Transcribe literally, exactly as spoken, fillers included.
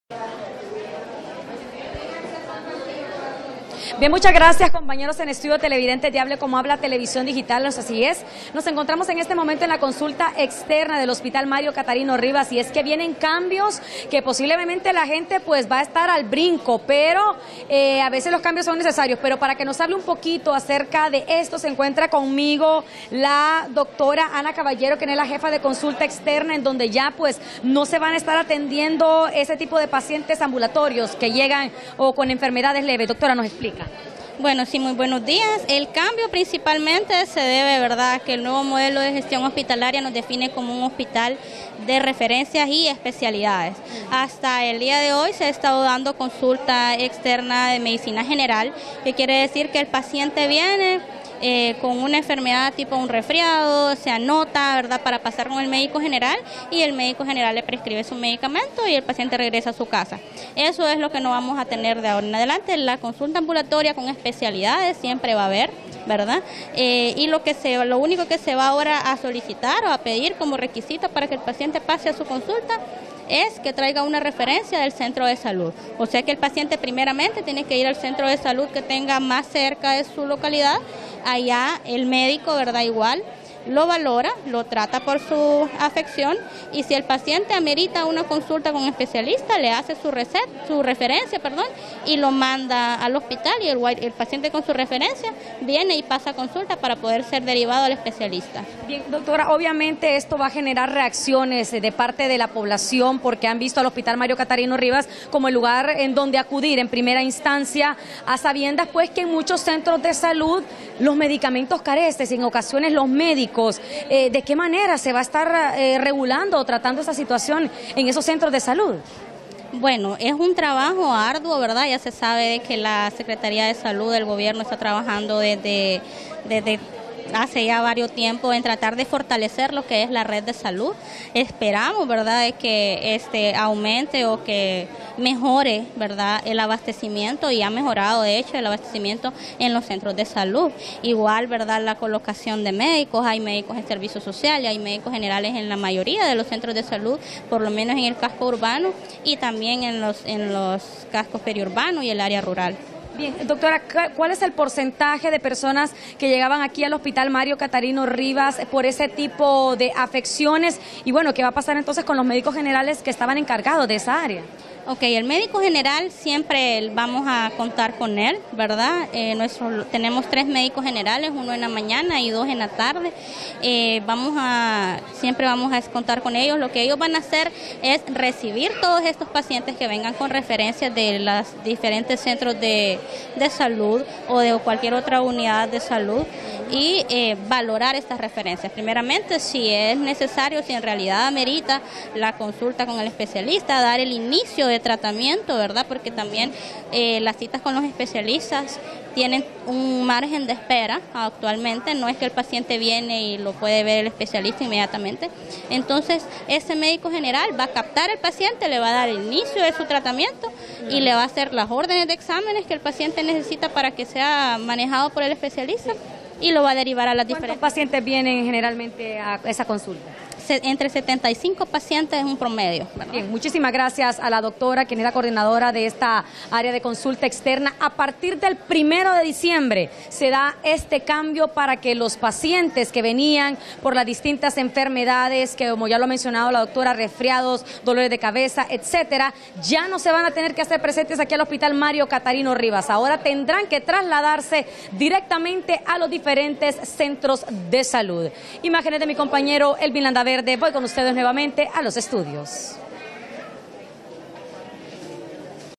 Bien, muchas gracias compañeros en Estudio Televidente de Hable Como Habla Televisión Digital, así es. Nos encontramos en este momento en la consulta externa del Hospital Mario Catarino Rivas y es que vienen cambios que posiblemente la gente pues va a estar al brinco, pero eh, a veces los cambios son necesarios. Pero para que nos hable un poquito acerca de esto se encuentra conmigo la doctora Ana Caballero, quien es la jefa de consulta externa, en donde ya pues no se van a estar atendiendo ese tipo de pacientes ambulatorios que llegan o con enfermedades leves. Doctora, ¿nos explica? Bueno, sí, muy buenos días. El cambio principalmente se debe, ¿verdad?, que el nuevo modelo de gestión hospitalaria nos define como un hospital de referencias y especialidades. Hasta el día de hoy se ha estado dando consulta externa de medicina general, que quiere decir que el paciente viene Eh, con una enfermedad tipo un resfriado, se anota, ¿verdad?, para pasar con el médico general y el médico general le prescribe su medicamento y el paciente regresa a su casa. Eso es lo que no vamos a tener de ahora en adelante. La consulta ambulatoria con especialidades siempre va a haber, ¿verdad? Eh, y lo que se, lo único que se va ahora a solicitar o a pedir como requisito para que el paciente pase a su consulta es que traiga una referencia del centro de salud. O sea que el paciente primeramente tiene que ir al centro de salud que tenga más cerca de su localidad. Allá el médico, ¿verdad?, igual lo valora, lo trata por su afección y si el paciente amerita una consulta con un especialista, le hace su receta, su referencia, perdón, y lo manda al hospital y el, el paciente con su referencia viene y pasa consulta para poder ser derivado al especialista. Bien, doctora, obviamente esto va a generar reacciones de parte de la población porque han visto al Hospital Mario Catarino Rivas como el lugar en donde acudir en primera instancia, a sabiendas pues que en muchos centros de salud los medicamentos carecen, en ocasiones los médicos. Eh, ¿De qué manera se va a estar eh, regulando o tratando esa situación en esos centros de salud? Bueno, es un trabajo arduo, ¿verdad? Ya se sabe de que la Secretaría de Salud del Gobierno está trabajando desde, desde hace ya varios tiempos en tratar de fortalecer lo que es la red de salud. Esperamos, ¿verdad?, de que este aumente o que mejore, ¿verdad?, el abastecimiento, y ha mejorado de hecho el abastecimiento en los centros de salud. Igual, ¿verdad?, la colocación de médicos, hay médicos en servicio social y hay médicos generales en la mayoría de los centros de salud, por lo menos en el casco urbano y también en los, en los cascos periurbanos y el área rural. Bien, doctora, ¿cuál es el porcentaje de personas que llegaban aquí al Hospital Mario Catarino Rivas por ese tipo de afecciones? Y bueno, ¿qué va a pasar entonces con los médicos generales que estaban encargados de esa área? Ok, el médico general siempre vamos a contar con él, ¿verdad? Eh, nuestro, tenemos tres médicos generales, uno en la mañana y dos en la tarde. Eh, vamos a, siempre vamos a contar con ellos. Lo que ellos van a hacer es recibir todos estos pacientes que vengan con referencias de los diferentes centros de, de salud o de cualquier otra unidad de salud y eh, valorar estas referencias. Primeramente, si es necesario, si en realidad amerita la consulta con el especialista, dar el inicio de tratamiento, ¿verdad? Porque también eh, las citas con los especialistas tienen un margen de espera actualmente, no es que el paciente viene y lo puede ver el especialista inmediatamente. Entonces, ese médico general va a captar al paciente, le va a dar el inicio de su tratamiento y le va a hacer las órdenes de exámenes que el paciente necesita para que sea manejado por el especialista y lo va a derivar a las diferentes. ¿Cuántos pacientes vienen generalmente a esa consulta? Entre setenta y cinco pacientes es un promedio, ¿verdad? Bien, muchísimas gracias a la doctora, quien es la coordinadora de esta área de consulta externa. A partir del primero de diciembre se da este cambio para que los pacientes que venían por las distintas enfermedades, que como ya lo ha mencionado la doctora, resfriados, dolores de cabeza, etcétera, ya no se van a tener que hacer presentes aquí al Hospital Mario Catarino Rivas. Ahora tendrán que trasladarse directamente a los diferentes centros de salud. Imágenes de mi compañero Elvin Landaverde. Voy con ustedes nuevamente a los estudios.